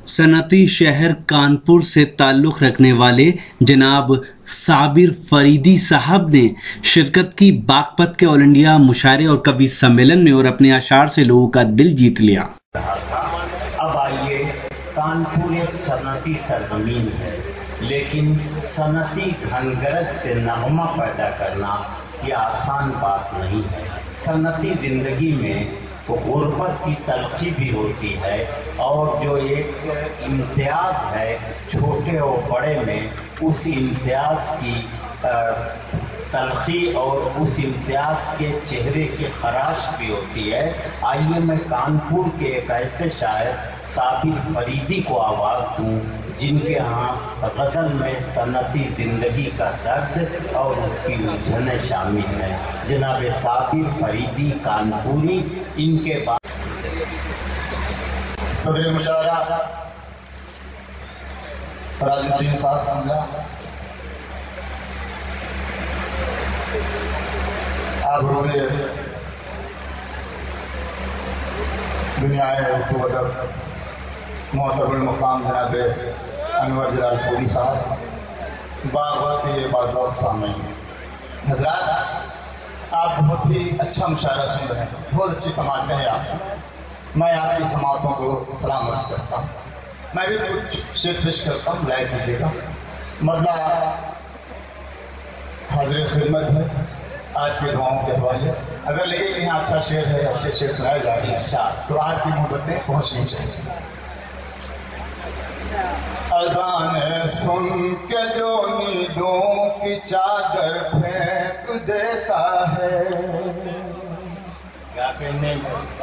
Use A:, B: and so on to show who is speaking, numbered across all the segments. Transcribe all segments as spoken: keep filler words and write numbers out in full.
A: صنعتی شہر کانپور سے تعلق رکھنے والے جناب صابر فریدی صاحب نے شرکت کی باغپت کے آل انڈیا مشاعرے اور کبھی سمیلن میں اور اپنے اشعار سے لوگوں کا دل جیت لیا۔
B: اب آئیے، کانپور ایک صنعتی سرزمین ہے، لیکن صنعتی گھنگرج سے نغمہ پیدا کرنا یہ آسان بات نہیں ہے۔ صنعتی زندگی میں غربت کی تلخی بھی ہوتی ہے، اور جو ایک امتیاز ہے چھوٹے اور بڑے میں، اس امتیاز کی تلخی اور اس امتیاز کے چہرے کی خراش بھی ہوتی ہے۔ آئیے میں کانپور کے ایک ایسے شاعر صابر فریدی کو آواز دوں جن کے ہاں غزل میں صنعتی زندگی کا درد اور اس کی الجھنیں شامل ہیں۔ جناب صابر فریدی کانپوری، ان کے بعد
C: صدر مشاعرہ راج الدین صاحب حملہ، آبروئے دنیا اردو ادب محترم المقام جناب انور جلال پوری صاحب، باغپت کے باذوق سامعین حضرات، آپ بہت ہی اچھا مشاعرہ سن رہے ہیں، بہت اچھی سماعتیں ہیں آپ۔ میں آپ کی سماعتوں کو سلام عرض کرتا ہوں۔ میں بھی کچھ شعر پیش کرتا ہوں، رائے کیجیے گا۔ مطلع حاضر خدمت ہے آج کی دعاؤں کے حوالے۔ اگر لگے کہ یہاں اچھا شعر ہے، اچھے شعر سنائے جا رہے ہیں، تو آپ کی محبتیں پہنچنی چاہیے۔ اذان سن کے جو نیندوں کی چادر پھینک دیتا ہے،
B: کیا کہنے میں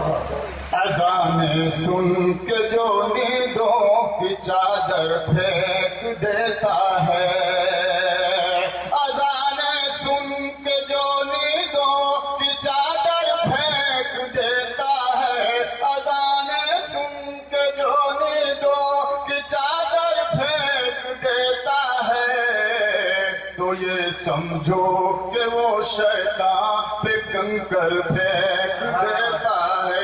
C: اذان سن کے جو نیندوں کی چادر پھینک دیتا ہے، اذان سن کے جو نیندوں کی چادر پھینک دیتا ہے، اذان سن کے جو نیندوں کی چادر پھینک دیتا ہے، تو یہ سمجھو کہ وہ شیطان پہ کنکر پھینک دیتا ہے۔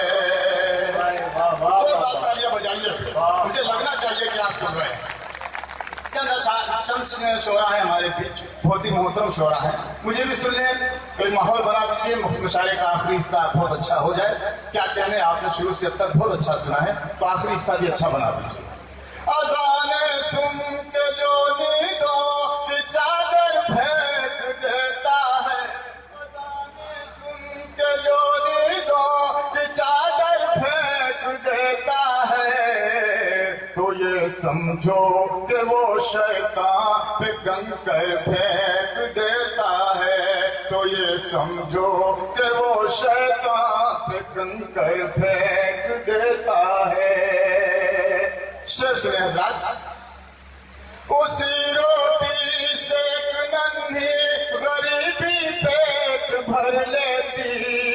C: مجھے لگنا چاہیے کہ آپ سن رہے ہیں۔ چند اشعار، چند شعراء ہیں ہمارے بیچ، بہت ہی محترم شعراء ہیں، مجھے بھی سن لیں، ایک ماحول بنا دیجیے، مشاعرے کا آخری حصہ بہت اچھا ہو جائے۔ کیا کہنے، آپ نے شروع سے اب تک بہت اچھا سنا ہے، تو آخری حصہ بھی اچھا بنا دیجیے۔ اذان سن کے جو نیندوں کی چادر پھینک دیتا ہے، اذان سن کے جو نیندوں کی چادر پھینک دیتا ہے، تو یہ سمجھو کہ وہ شیطان پہ کنکر پھینک دیتا ہے، تو یہ سمجھو کہ وہ شیطان پہ کنکر پھینک دیتا ہے۔ شعر سنیں حضرات۔ اسی روٹی سے ایک ننھی غریبی پیٹ بھر لیتی،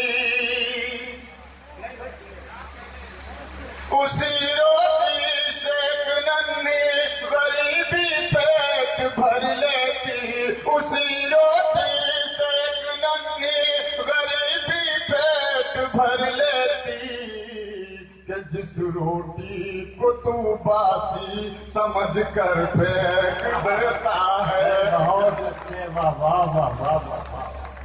C: اسی روٹی سے ایک ننھی غریبی پیٹ بھر لیتی، اسی روٹی سے ایک ننھی غریبی پیٹ بھر لیتی، کہ جس روٹی کو تو باسی سمجھ کر پھینک دیتا ہے۔
B: بہت اچھے، واہ واہ واہ واہ واہ۔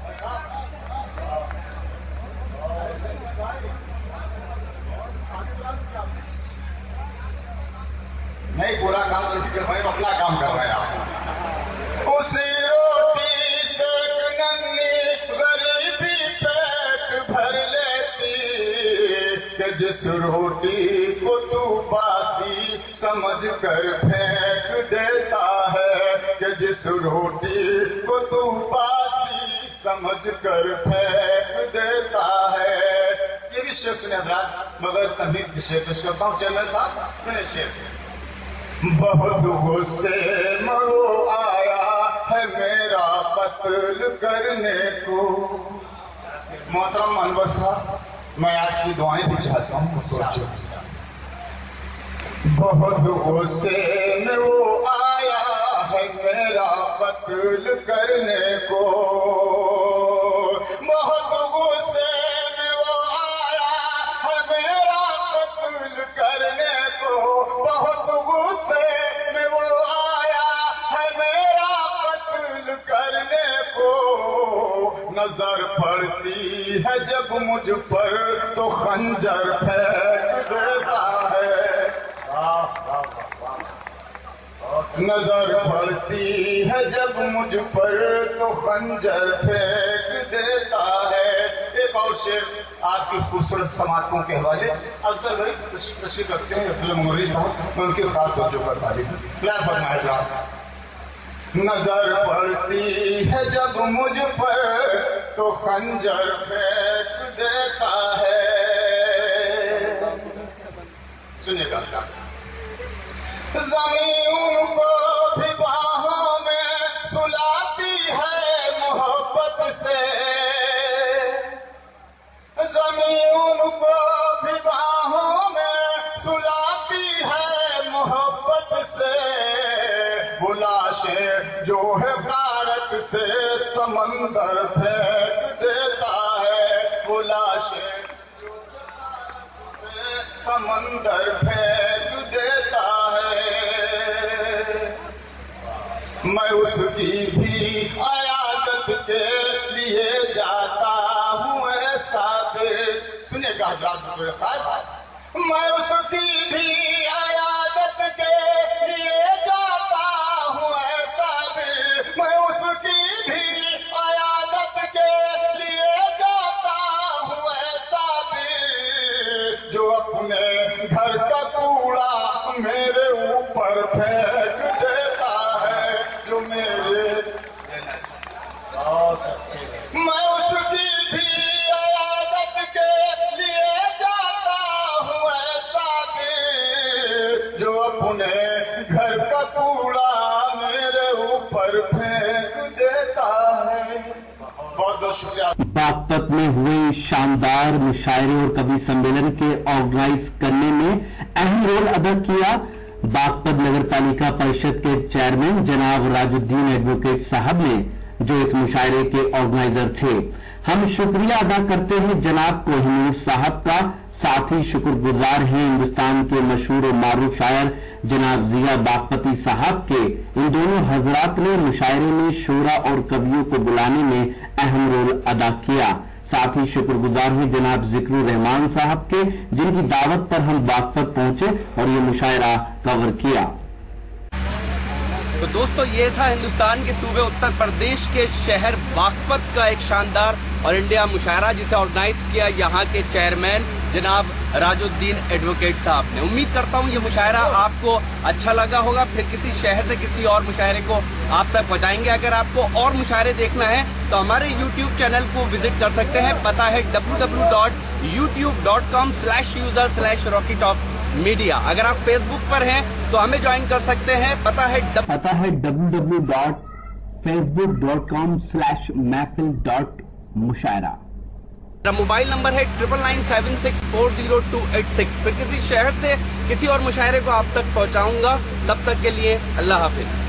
C: نہیں پورا کام نہیں کر رہے ہیں، اپنا کام کر رہے ہیں آپ۔ اسی روٹی سے ایک ننھی غریبی پیٹ بھر لیتی، کہ جس روٹی کو تو باسی سمجھ کر پھینک دیتا ہے، کہ جس روٹی کو تو باسی سمجھ کر پھینک دیتا ہے۔ یہ بھی شعر سنے حضرات، مگر تمہید کی شعر پیش کرتا ہوں۔ چینل صاحب میں شعر، بہت غصے میں وہ آیا ہے میرا قتل کرنے کو۔ محترم انور صاحب، میں آپ کی دعائیں بھی چاہتا ہوں، سوچو۔ بہت غصے میں وہ آیا ہے میرا قتل کرنے کو، بہت غصے میں وہ آیا ہے میرا قتل کرنے کو، ہے جب مجھ پر تو خنجر پھینک دیتا ہے، نظر پڑتی ہے جب مجھ پر تو خنجر پھینک دیتا ہے۔ ایک اور شعر آج کی خوبصورت سماعتوں کے حوالے افضل بھائی تشریف رکھتے ہیں، عبداللہ مغربی صاحب، میں ان کی خاص توجہ کا طالب ہوں۔ کیا فرمایا جناب؟ نظر پڑتی ہے جب مجھ پر تو خنجر پھینک دیتا ہے۔ سنیے گا زمین ان کو بھی باہوں میں سلاتی ہے محبت سے، زمین ان کو بھی باہوں میں سلاتی ہے محبت سے، وہ لاشیں جو ہے غارت سے سمندر پھینک دیتا ہے، وہ لاشیں جو غارت سے سمندر پھینک دیتا ہے۔ میں اس کی بھی عیادت کے لیے جاتا ہوں اے صابر، سنیے گا حضرات میرے خاص، میں اس کی بھی عیادت کے لیے جاتا ہوں اے صابر، میں اس کی بھی عیادت کے لیے جاتا ہوں اے صابر، جو اپنے گھر کا کوڑا میرے اوپر پھینک دیتا ہے، جو میرے میں اس کی بھی عیادت کے لیے جاتا ہوں اے صابر، جو اپنے گھر کا کوڑا میرے اوپر پھینک دیتا ہے۔ بہت بہت شکریہ۔
A: باغپت میں ہوئے شاندار مشاعرے اور کبھی سمیلن کے آرگنائز کرنے میں اہم رول ادا کیا باغپت نگر پالیکا پریشد کے چیئرمین جناب راج الدین ایڈوکیٹ صاحب نے، جو اس مشاعرے کے آرگنائزر تھے۔ ہم شکریہ ادا کرتے ہیں جناب کوہنور صاحب کا، ساتھ ہی شکر گزار ہیں ہندوستان کے مشہور و معروف شاعر جناب ضیاء باغپتی صاحب کے۔ ان دونوں حضرات نے مشاعرے میں شعراء اور کبیوں کو بلانے میں اہم رول ادا کیا۔ ساتھ ہی شکر گزار ہیں جناب ذکر الرحمان صاحب کے، جن کی دعوت پر ہم باغپت پہنچے اور یہ مشاعرہ کور کیا۔
D: تو دوستو یہ تھا ہندوستان کے صوبے اتر پردیش کے شہر باغپت کا ایک شاندار اور انڈیا مشاعرہ، جسے آرگنائز کیا یہاں کے چیئرمین جناب راج الدین ایڈوکیٹ صاحب نے۔ امید کرتا ہوں یہ مشاعرہ آپ کو اچھا لگا ہوگا، پھر کسی شہر سے کسی اور مشاعرے کو آپ تک پہنچائیں گے۔ اگر آپ کو اور مشاعرے دیکھنا ہے تو ہمارے یوٹیوب چینل کو وزٹ کر سکتے ہیں، پتہ ہے W W dot YouTube dot com slash user slash Rocky top media. اگر آپ فیس بک پر ہیں تو ہمیں جوائن کر سکتے ہیں، پتہ ہے
A: پتہ ہے W W dot Facebook dot com slash محفل ڈاٹ مشاعرہ۔
D: میرا موبائل نمبر ہے triple nine seven six four zero two eight six. پھر کسی شہر سے کسی اور مشاعرے کو آپ تک پہنچاؤں گا، تب تک کے لیے اللہ حافظ۔